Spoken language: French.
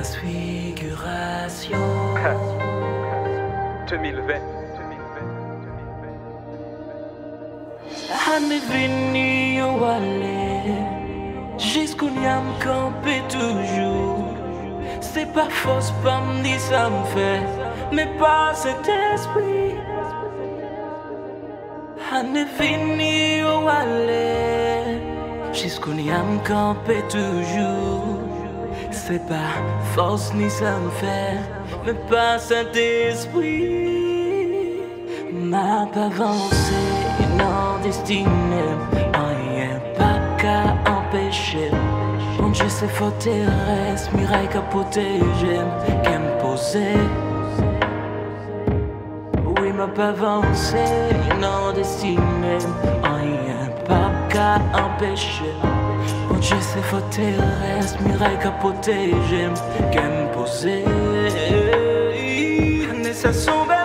transfiguration. 2020. Année venue au aller, jusqu'où n'y a campé toujours. C'est pas force, pas me dire ça me fait, mais pas cet esprit. Année venue au aller, jusqu'où n'y a campé toujours. C'est pas force ni ça me fait, mais pas cet esprit. M'a pas avancé, non destiné, rien pas qu'à empêcher. Bon Dieu c'est fort terrestre, miraille qu'à protéger, qu'à me poser. Oui m'a pas avancé, non destiné, rien pas qu'à empêcher. Bon Dieu c'est fort terrestre, miraille qu'à protéger, qu'à me poser. Nessa sombra